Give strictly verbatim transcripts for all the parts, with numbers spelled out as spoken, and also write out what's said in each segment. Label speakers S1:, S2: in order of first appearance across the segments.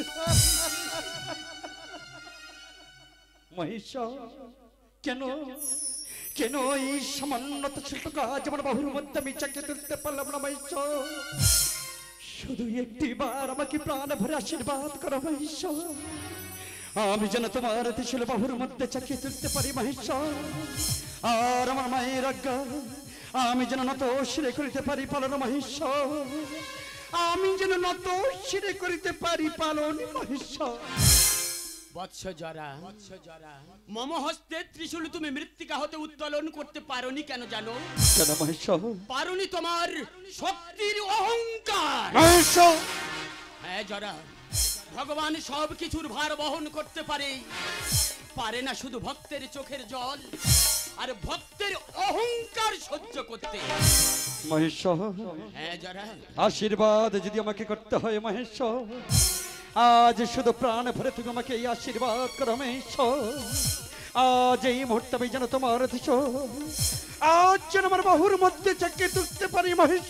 S1: মহিষ কেন কেন এই সামান্যতা ছোট কাজ আমার বাহুর মধ্যে আমি চাকিয়ে তুলতে পারলাম না মহিষ? শুধু একটি বার আমাকে প্রাণ ভরে আশীর্বাদ করো মহিষ, আমি যেন তোমার ত্রিশূল বাহুর মধ্যে চাকিয়ে তুলতে পারি মহিষ। আর আমার মায়ের আজ্ঞা আমি যেন নত শিরে করিতে পারি পালন মহিষ, আমি যেন নত শিরে করিতে পারি পালন মহিষ।
S2: বৎস জরা মম হস্তে ত্রিশূল তুমি মৃত্তিকা হতে উত্তোলন করতে পারোনি কেন জানো?
S1: কেন মহিষ?
S2: পারোনি তোমার শক্তির অহংকার।
S1: মহিষ
S2: হ্যাঁ জরা, ভগবান সব কিছুর ভার বহন করতে পারে, পারে না শুধু ভক্তের চোখের জল আর ভক্তের অহংকার সহ্য করতে।
S1: মহেশ
S2: হ্যাঁ জরা,
S1: আশীর্বাদ যদি আমাকে করতে হয় মহেশ, আজ শুধু প্রাণ ভরে তুমি আমাকে এই আশীর্বাদ করো মহেশ। আজ এই মুহূর্তে আমি যেন তোমার দিছ, আজ যেন আমার বাহুর মধ্যে চাকিয়ে তুলতে পারি মহেশ।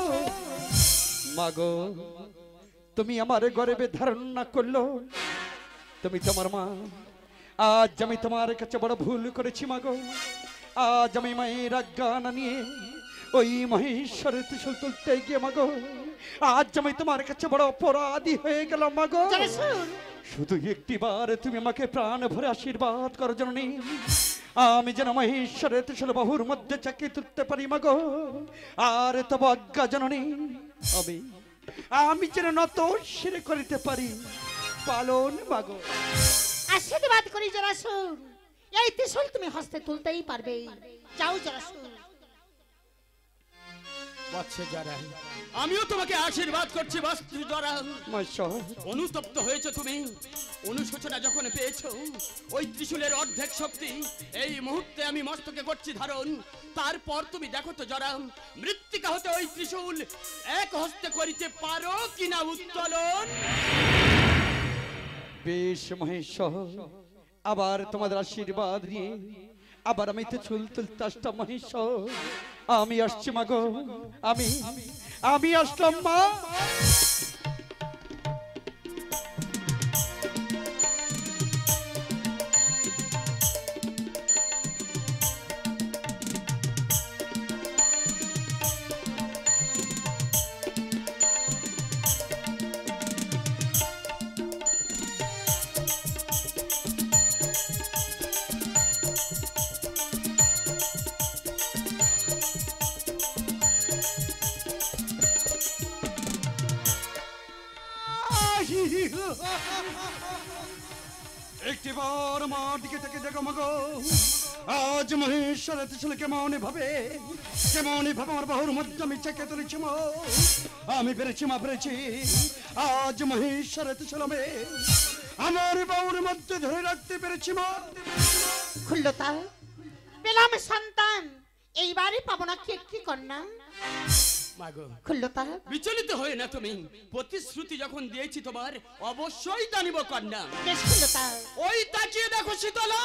S1: মাগো তুমি আমার গর্বে ধারণ না করলো, তুমি তোমার মা, আজ আমি তোমার কাছে বড় ভুল করেছি মাগো। আজ আমি মায়ের আজ্ঞা না নিয়ে ওই মহেশ্বরের ত্রিশূল তুলতে গিয়ে মাগো, আজ আমি তোমার কাছে বড় অপরাধী হয়ে গেলাম মাগো। শুধু একটি বার তুমি আমাকে প্রাণ ভরে আশীর্বাদ করো জননী, আমি যেন মহেশ্বরের ত্রিশূল বাহুর মধ্যে চাকিয়ে তুলতে পারি মাগো। আর তব আজ্ঞা জননী, আমি আমি যেন নত শিরে করিতে পারি পালন মাগো।
S3: আশীর্বাদ করি জরাসুর, এই ত্রিশূল তুমি হস্তে তুলতেই পারবে। যাও জরাসুর।
S2: বৎস জরা, আমিও তোমাকে আশীর্বাদ করছি বৎস জরা। অনুতপ্ত হয়েছো তুমি, অনুশোচনা যখন পেয়েছো, ওই ত্রিশূলের অর্ধেক শক্তি এই মুহূর্তে আমি মস্তকে করছি ধারণ। তারপর তুমি দেখো তো জরা, মৃত্তিকা হতে ওই ত্রিশূল এক হস্তে করিতে পারো কিনা উত্তোলন।
S1: বেশ মহেশ, আবার তোমাদের আশীর্বাদ নিয়ে আবার আমি তো চুল তুলতে আসতাম মহেশ। আমি আসছি মাগো, আমি আমি আসলাম মা। একটিবার মার দিকে থেকে দেখো মাগো, আজ মহেশ্বরের ত্রিশূল কেমন ভাবে কেমন ভাবে আমার বাহুর মধ্যে আমি চেকে তুলেছি মা। আমি পেরেছি মা, পেরেছি। আজ মহেশ্বরের ত্রিশূল আমি আমার বাহুর মধ্যে ধরে রাখতে পেরেছি মা।
S3: খুল্লতা, পেলাম সন্তান, এইবারে পাবো না কি একটি কন্যা।
S2: মাগো
S3: খুল্লতা,
S2: বিচলিত হয়ে না তুমি, প্রতিশ্রুতি যখন দিয়েছি তোমার, অবশ্যই জানিব কন্যা।
S3: বেশ খুল্লতা।
S2: ওই তাকিয়ে দেখো শীতলা,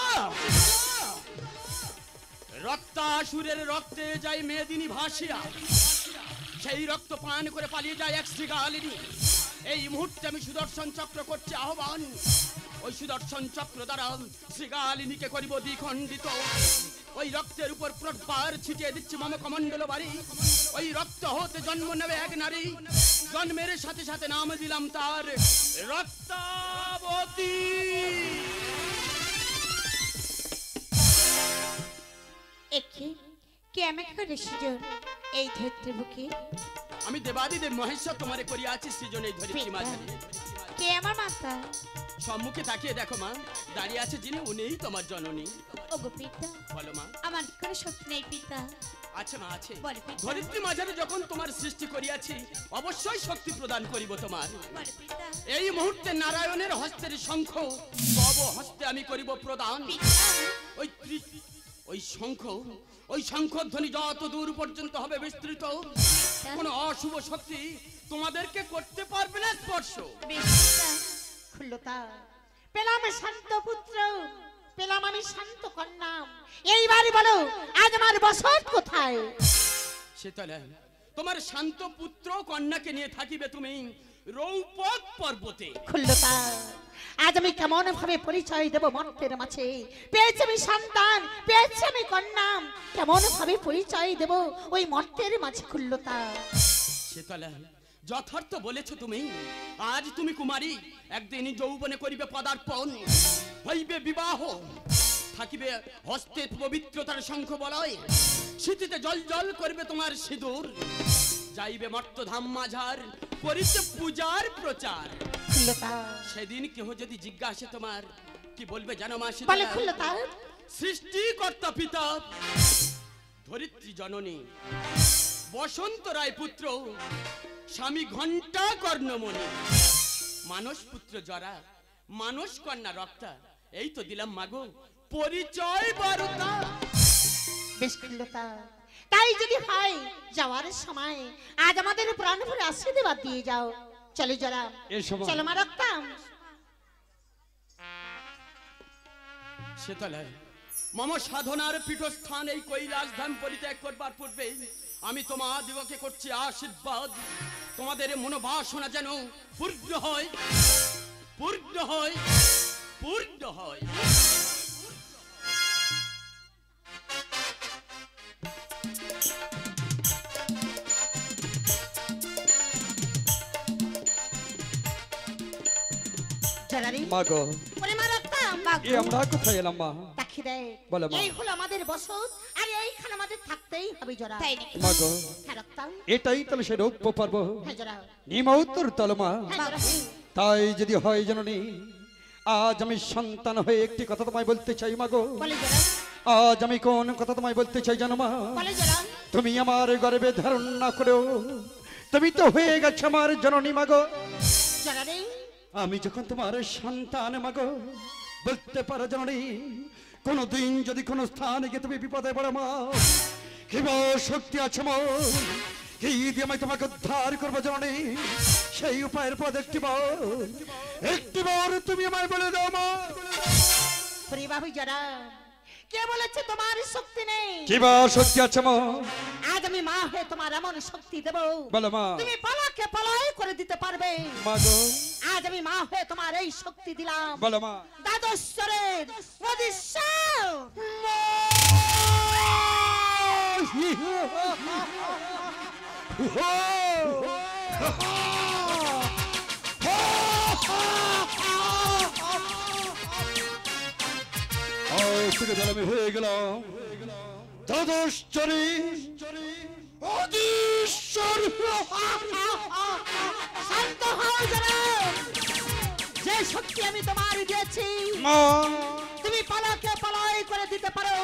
S2: রক্তাসুরের রক্তে যায় মেদিনী ভাসিয়া, সেই রক্ত পান করে পালিয়ে যায় এক শ্রীগালিনী। এই মুহূর্তে আমি সুদর্শন চক্র করছি আহ্বান, ওই সুদর্শন চক্র দ্বারা শ্রীগালিনীকে করিব দ্বিখণ্ডিত। ওই রক্তের উপর প্রটবার ছিটিয়ে দিচ্ছি মম কমণ্ডল বাড়ি। ওই রক্ত হতে জন্ম নেবে এক নারী, জন্মের সাথে সাথে নাম দিলাম তার রক্তাবতী।
S3: একে কে আমাকে করে সৃজন এই ধরিত্রী বুকে?
S2: আমি দেবাদিদেব মহেশ্বর তোমারে করিয়া আছি সৃজন এই ধরিত্রী মাঝারে।
S3: কে আমার মাতা?
S2: সম্মুখে তাকিয়ে দেখো মা, দাঁড়িয়ে আছে যিনি, উনিই তোমার জননী।
S3: ওগো পিতা,
S2: বলো মা।
S3: আমার কি করে শক্তি নেই পিতা?
S2: আছে মা, আছে।
S3: বল পিতা।
S2: ধরিত্রী মাঝারে যখন তোমার সৃষ্টি করিয়াছি, অবশ্যই শক্তি প্রদান করিব তোমার।
S3: বল পিতা।
S2: এই মুহূর্তে নারায়ণের হস্তের শঙ্খ তব হস্তে আমি করিব প্রদান। ওই ওই শঙ্খ, ওই শঙ্খধ্বনি যত দূর পর্যন্ত হবে বিস্তৃত, কোন অশুভ শক্তি তোমাদেরকে করতে পারবে না স্পর্শ।
S3: খুল্লতা, পেলাম শান্ত পুত্র, পেলাম আমি শান্ত কন্যা, এইবারই বলো আজ আমার বসত কোথায়?
S2: শীতলা, তোমার শান্ত পুত্র কন্যাকে নিয়ে থাকিবে তুমি, রৌপক পর্বতে।
S3: খুল্লতা, আজ আমি কেমন ভাবে পরিচয় দেব মর্তের মাঝে? পেয়েছি আমি সন্তান, পেয়েছি আমি কন্যা, কেমন ভাবে পরিচয় দেব ওই মর্তের মাঝে? খুল্লতা,
S2: শীতলা, যথার্থ বলেছ তুমি। আজ তুমি কুমারী, একদিন যৌবনে করিবে পদার্পণ, হইবে বিবাহ, থাকিবে হস্তে পবিত্রতার শঙ্খ বলয়, শীতিতে জল জল করবে তোমার সিঁদুর, যাইবে মর্তধাম মাঝার, করিতে পূজার প্রচার।
S3: খুল্লতা,
S2: সেদিন কেহ যদি জিজ্ঞাসে তোমার, কি বলবে জানো মা?
S3: বলে খুল্লতা,
S2: সৃষ্টিকর্তা পিতা, ধরিত্রী জননী, বসন্ত রায় পুত্র, স্বামী ঘণ্টা কর্ণমণি, মানস পুত্র জরা, মানস কন্যা রক্তা, এই তো দিলাম মাগো পরিচয় বারতা।
S3: বেশ খুল্লতা, তাই যদি হয় যাওয়ার সময় আজ আমাদের প্রাণ ভরে আশীর্বাদ দিয়ে যাও। চলো জরা, চলো মা রক্তাম।
S2: শীতলায়, মম সাধনার পীঠস্থান এই কৈলাস ধাম পরিত্যাগ করবার পূর্বে আমি তোমাদিগকে করছি আশীর্বাদ, তোমাদের মনোবাসনা যেন পূর্ণ হয়, পূর্ণ হয়, পূর্ণ হয়।
S1: মাগো,
S3: ওরে মা রক্তাম,
S1: এ আমরা কোথায় এলাম মা?
S3: দেখি দে,
S1: বলো মা।
S3: এই হলো আমাদের বসত, আর এইখানে আমাদের থাকতেই হবে জরা।
S1: মাগো,
S3: হ্যাঁ রক্তাম,
S1: এটাই তাহলে সে রৌপ্য পর্ব,
S3: হ্যাঁ জরা,
S1: নিমা উত্তর তলমা।
S3: হ্যাঁ জরা,
S1: তাই যদি হয় জননী, আজ আমি সন্তান হয়ে একটি কথা তোমায় বলতে চাই মাগো।
S3: বলে জরা,
S1: আজ আমি কোন কথা তোমায় বলতে চাই জানো মা?
S3: বলে জরা,
S1: তুমি আমার গর্বে ধারণ না করেও তুমি তো হয়ে গেছো আমার জননী মাগো।
S3: জরা রে,
S1: আমি যখন তোমার সন্তান মাগো, বলতে পারো জননী, কোনদিন যদি কোনো স্থানে গিয়ে তুমি বিপদে পড়ো মা, কি বা শক্তি আছে মা, কি দিয়ে আমি তোমাকে উদ্ধার করবো জননী, সেই উপায়ের পদ একটি বার একটি বার তুমি আমায় বলে দাও মা।
S3: ওরে বাবু জরা, কে বলেছে তোমার শক্তি নেই?
S1: কি বা শক্তি আছে মা?
S3: আজ আমি মা হয়ে তোমার এমন শক্তি দেব,
S1: বলো মা।
S3: তুমি পালাকে পালাই করে দিতে পারবে।
S1: মাগো,
S3: আজ আমি মা হয়ে তোমার এই শক্তি দিলাম।
S1: বলো মা।
S3: দ্বাদশ্বরের ওদিশা
S1: আমি হয়ে গেলাম দ্বাদশ্বরী অধীশ্বর।
S3: শান্ত হও যারা, যে শক্তি আমি তোমার দিয়েছি
S1: মা,
S3: তুমি পালাকে পালাই করে দিতে পারো,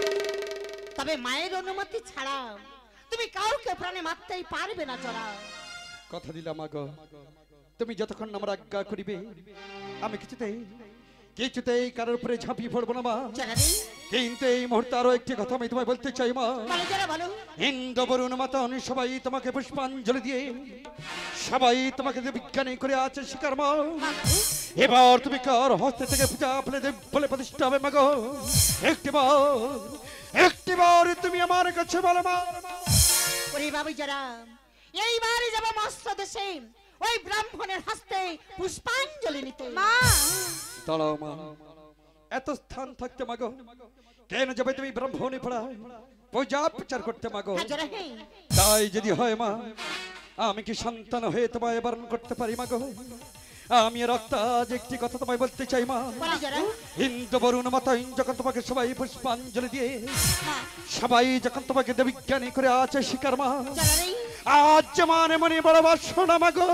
S3: তবে মায়ের অনুমতি ছাড়া তুমি কাউকে প্রাণে মারতেই পারবে না জরা।
S1: কথা দিলাম মাগো, তুমি যতক্ষণ আমার আজ্ঞা করিবে আমি কিছুতেই কিছুতেই কারোর উপরে ঝাঁপিয়ে পড়বো না মা। কিন্তু এই মুহূর্তে আরো একটি কথা আমি তোমায় বলতে চাই মা। ইন্দ্র বরুণ মাতন সবাই তোমাকে পুষ্পাঞ্জলি দিয়ে সবাই তোমাকে যে বিজ্ঞানী করে আছে শিকার মা, এবার তুমি কার হস্তে থেকে পূজা ফেলে বলে প্রতিষ্ঠা হবে মাগো। একটিবার একটিবার তুমি আমার কাছে বলো মা।
S3: ওরে বাবু যারা, এইবার যাব মস্ত দেশে ওই ব্রাহ্মণের হস্তে পুষ্পাঞ্জলি নিতে। মা
S1: দাঁড়াও মা, এত স্থান থাকতে মাগো কেন যাবে তুমি ব্রাহ্মণী পড়া পূজা প্রচার করতে মাগো? তাই যদি হয় মা, আমি কি সন্তান হয়ে তোমায় বরণ করতে পারি মাগো? আমি রক্তাজ একটি কথা তোমায় বলতে চাই মা। হিন্দু বরুণ মাতা যখন তোমাকে সবাই পুষ্পাঞ্জলি দিয়ে সবাই যখন তোমাকে দেববিজ্ঞানী করে আছে শিকার মা, আজ মানে মনে বড় বাসনা মাগো।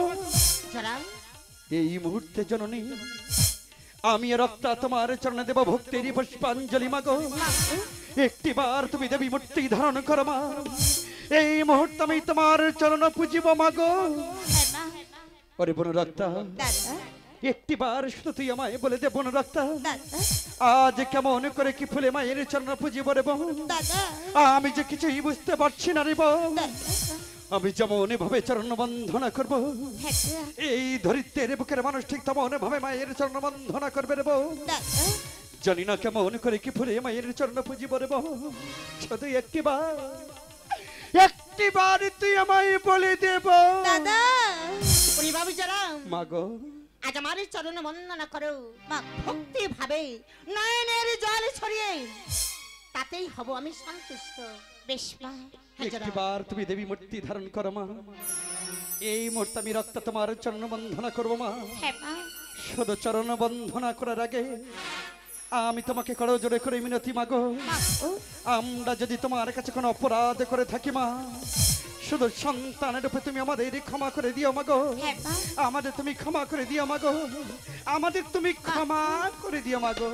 S1: এই মুহূর্তে জননী আমি রক্তা তোমার চরণে দেব ভক্তির পুষ্পাঞ্জলি মাগো। একটিবার তুমি দেবী মূর্তি ধারণ করো মা। এই মুহূর্তে আমি তোমার চরণ পুজিব মাগো। ওরে বোন রক্তা, একটিবার শুধু তুই আমায় বলে দে বোন রক্তা, আজ কেমন করে কি ফুলে মায়ের চরণ পুজিব রে বোন? আমি যে কিছুই বুঝতে পারছি না রে বোন। আমি যেমন ভাবে চরণ বন্ধনা করব, এই ধরিত্রের বুকের মানুষ ঠিক তেমন ভাবে মায়ের চরণ বন্ধনা করবে রে বোন। জানি না কেমন করে কি ফুলে মায়ের চরণ পুজিব রে বোন। শুধু একটিবার একটিবার তুই আমায় বলে দেব।
S3: দাদা ওরে বাবু যারা,
S1: মাগো
S3: আজ আমার চরণ বন্দনা করো মা, ভক্তি ভাবে নয়নের জল ছড়িয়ে, তাতেই হব আমি সন্তুষ্ট। বেশ মা, হ্যাঁ জনাব।
S1: একটিবার তুমি দেবী মূর্তি ধারণ করো মা। এই মুহূর্তে আমি রক্ত তোমার চরণ বন্দনা করবো মা।
S3: হ্যাঁ মা।
S1: শুধু চরণ বন্দনা করার আগে আমি তোমাকে করো জোরে করে মিনতি মাগো, আমরা যদি তোমার কাছে কোনো অপরাধ করে থাকি মা, শুধু সন্তানের রূপে তুমি আমাদের ক্ষমা করে দিও মাগো।
S3: হ্যাঁ মা।
S1: আমাদের তুমি ক্ষমা করে দিও মাগো, আমাদের তুমি ক্ষমা করে দিও মাগো।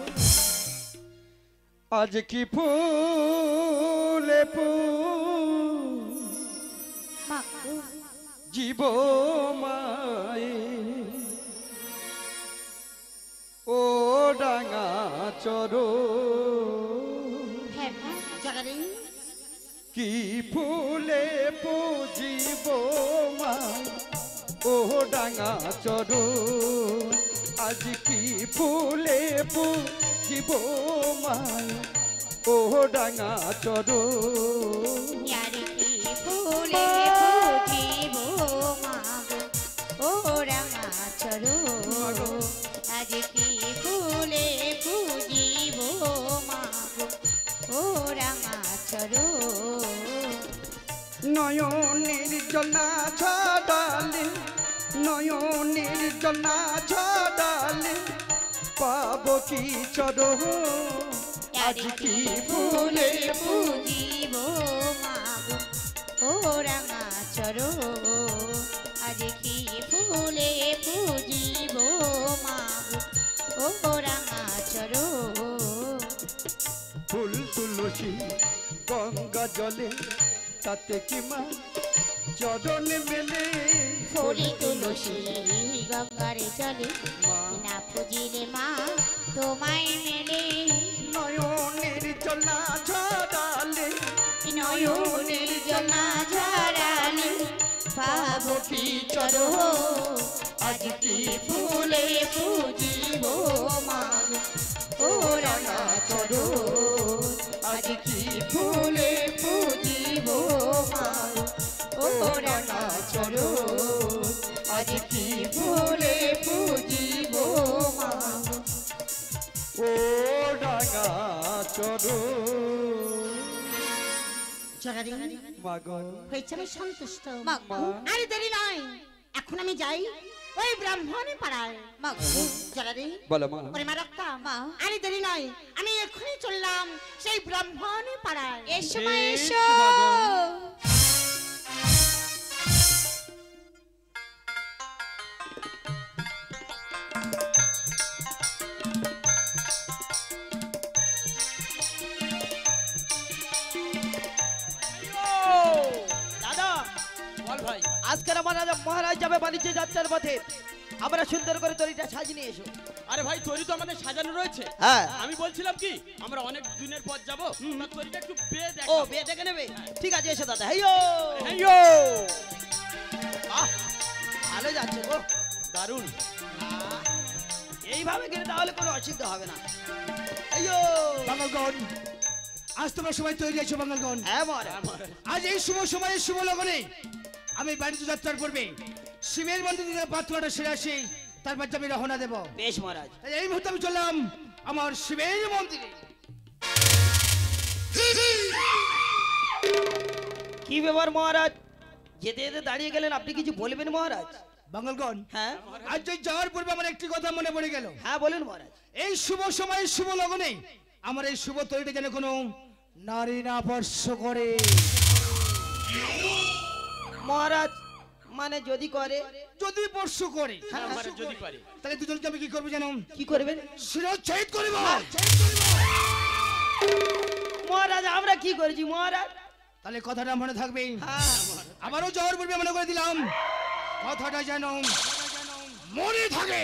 S1: আজ কি ফুলে ফুল
S3: মা
S1: জীব মায়ে ও ডাঙা চরো,
S3: হ্যাঁ মা জগারে
S1: কি ফুলে পুজিব মা ও ডাঙা চরো, আজ কি ফুলে পুজিব মা ও ডাঙা চরো।
S3: यारे की फूले पूजिब मागो ओ रंगा चरो, आज की फूले पूजिब मागो ओ रंगा चरो।
S1: নয়নের জনা ছড়ালে, নয়নের জনা ছড়ালে পাব কি চরো, আজ কি ফুলে
S3: पूजिब मागो ओ रंगा चरो, आज की फूले पूजिब मागो ओ रंगा चरो।
S1: ফুল তুলসী গঙ্গা জলে তাতে কি মা চরণ মেলে,
S3: ফুলি তুলসী গঙ্গারে চলে
S1: মা
S3: না পুজিলে মা তোমায় মেলে।
S1: নয়নের জনা ছড়ালে,
S3: নয়নের জনা ঝরালে পাব কি চরো, আজ কি ফুলে পুজিব মাগো ও রাঙা চরো, আজ কি ফুলে পুজিব মাগো ও রাঙা চরো, আজ কি ফুলে পুজিব মাগো।
S1: ও ডাঙা চরো
S3: জগারি
S1: মাগো।
S3: হয়েছে আমি সন্তুষ্ট।
S1: মা।
S3: আরে দেরি নয়, এখন আমি যাই ওই ব্রাহ্মণী পাড়ায়। জগারি
S1: বলো মা।
S3: ওরে মা রক্তা, আরে দেরি নয়, আমি এখনই চললাম সেই ব্রাহ্মণী পাড়ায়। এসো মা এসো।
S2: দাদা বল ভাই।
S4: আজকের মহারাজ মহারাজ যাবে বাণিজ্য যাত্রার পথে, আমরা সুন্দর করে তরিটা সাজিয়ে নিয়ে এসো।
S2: আরে ভাই তৈরি তো আমাদের সাজানো রয়েছে।
S4: হ্যাঁ।
S2: আমি বলছিলাম কি আমরা অনেক দিনের পর যাবো, তা তৈরিটা একটু বেয়ে দেখ।
S4: ও বিয়ে দেখে নেবে, ঠিক আছে এসো দাদা। হেইয়ো
S2: হেইয়ো
S4: আহ ভালো যাচ্ছে গো,
S2: দারুণ।
S4: এইভাবে গেলে তাহলে কোনো অসুবিধা হবে না। হেইয়ো
S5: বাঙালগণ, আজ তোমরা সবাই তৈরি আছো বাঙালগণ।
S4: হ্যাঁ মহারাজ।
S5: আজ এই শুভ সময়ে শুভ লগনে আমি বাণিজ্য যাত্রার পূর্বে শিবের মন্দির থেকে পাত্রটা সেরে আসি, তারপর আমি রওনা দেব।
S4: বেশ মহারাজ।
S5: তাই এই মুহূর্তে আমি চললাম আমার শিবের মন্দিরে।
S4: কি ব্যাপার মহারাজ, যেতে যেতে দাঁড়িয়ে গেলেন, আপনি কিছু বলবেন মহারাজ?
S5: বাঙালগণ,
S4: হ্যাঁ
S5: আজ ওই যাওয়ার পূর্বে আমার একটি কথা মনে পড়ে গেল।
S4: হ্যাঁ বলুন মহারাজ।
S5: এই শুভ সময়ে শুভ লগনে আমার এই শুভ তৈরিটা যেন কোনো নারী না স্পর্শ করে।
S4: মহারাজ মানে যদি করে?
S5: যদি স্পর্শ করে
S4: হ্যাঁ,
S2: আমার যদি পারি
S5: তাহলে দুজনকে আমি কি করবো জানো?
S4: কি করবেন
S5: শিরচ্ছেদ করিব।
S4: মহারাজ? আমরা কি করেছি মহারাজ?
S5: তাহলে কথাটা মনে থাকবে।
S4: হ্যাঁ
S5: আবারও যাওয়ার পূর্বে মনে করে দিলাম, কথাটা যেন মনে থাকে।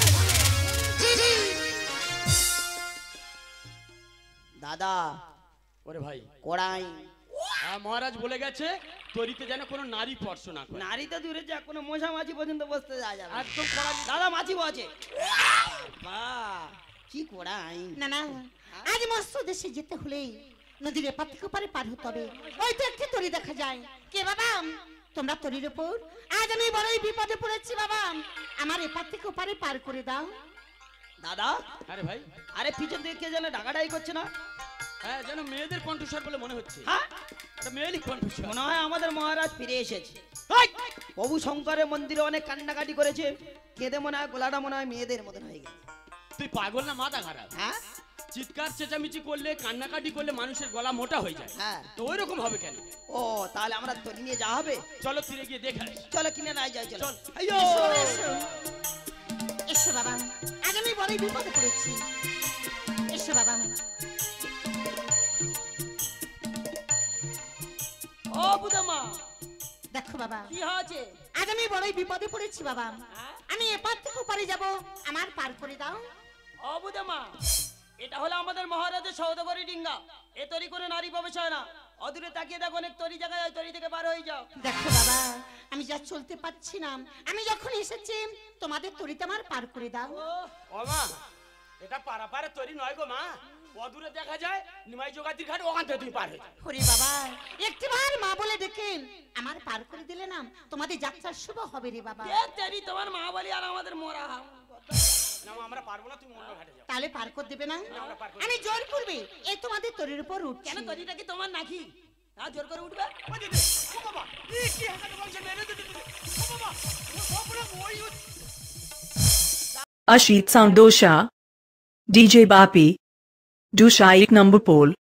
S4: দাদা
S2: ওরে ভাই
S4: কোড়াই
S2: হ্যাঁ, মহারাজ বলে গেছে তৈরিতে যেন কোনো নারী স্পর্শ না করে।
S4: নারী তো দূরে যা, কোনো মশা মাছি পর্যন্ত বসতে যাওয়া যাবে না।
S2: একদম কড়া।
S4: দাদা মাছি বসে। বাহ কি কোড়াই।
S3: না না, আজ মস্ত দেশে যেতে হলে নদীর এপার থেকে ওপারে পার হতে হবে। ওই তো একটি তরি দেখা যায়। কে বাবা? তোমরা তরির উপর। আজ আমি বড়ই বিপদে পড়েছি বাবা, আমার এপার থেকে ওপারে পার করে দাও।
S4: দাদা,
S2: আরে ভাই,
S4: আরে পিছন থেকে কে যেন ডাকাডাকি করছে না?
S2: হ্যাঁ যেন মেয়েদের কণ্ঠস্বর বলে মনে হচ্ছে।
S4: হ্যাঁ,
S2: এটা মেয়েরই কণ্ঠস্বর।
S4: মনে হয় আমাদের মহারাজ ফিরে এসেছে। প্রভু শঙ্করের মন্দিরে অনেক কান্নাকাটি করেছে, কেঁদে মনে হয় গলাটা মনে হয় মেয়েদের মতন হয়ে গেছে।
S2: তুই পাগল না মাথা খারাপ?
S4: হ্যাঁ
S2: চিৎকার চেঁচামেচি করলে, কান্নাকাটি করলে মানুষের গলা মোটা হয়ে যায়।
S4: হ্যাঁ,
S2: তো ওই রকম হবে কেন?
S4: ও তাহলে আমরা তরি নিয়ে যাওয়া হবে?
S2: চলো তীরে গিয়ে দেখে আসি।
S4: চলো কিনে নাই যাই, চলো।
S2: চল।
S4: আইয়ো,
S3: এসো, এসো বাবা, আজ আমি বড়ই বিপদে পড়েছি। এসো বাবা।
S4: ও বুদামা,
S3: দেখো বাবা,
S4: কি হয়েছে?
S3: আজ আমি বড়ই বিপদে পড়েছি বাবা, আমি এপার থেকে ওপারে যাব, আমার পার করে দাও।
S4: ও বুদামা, এটা হলো আমাদের মহারাজের সৌদাগরি ডিঙ্গা। এ তরি করে নারী প্রবেশ হয় না। অদূরে তাকিয়ে দেখো, অনেক তরি জায়গায়, ওই তরি থেকে পার হয়ে যাও।
S3: দেখো বাবা, আমি যা চলতে পারছি না, আমি যখন এসেছি তোমাদের তরিতে আমার পার করে দাও।
S2: ও মা, এটা পারাপারে তৈরি নয় গো মা, অদূরে দেখা যায় নিমাই যোগাতির ঘাট, ওখান থেকে তুমি পার হয়ে যাও।
S3: ওরে বাবা, একটিবার মা বলে ডেকে আমার পার করে দিলে না, তোমাদের যাত্রা শুভ হবে রে বাবা।
S4: এ তেরি, তোমার মা বলি আর আমাদের মোরা।
S2: না মা, আমরা পারবো না, তুমি অন্য ঘাটে যাও।
S3: তাহলে পার করে দেবে না?
S2: আমরা পার করে
S3: আমি জোর করবে এই তোমাদের তরির উপর উঠছি।
S4: কেন, তরিটা কি তোমার নাকি? হ্যাঁ, জোর করে উঠবে?
S2: ও দিদি, ও বাবা, এই কি হাঁকাতে বলছে মেরে দিদি দিদি। ও বাবা, ও সবরা ওই
S6: Ashit Sound Dosha D J Bapi Dusha ek number pole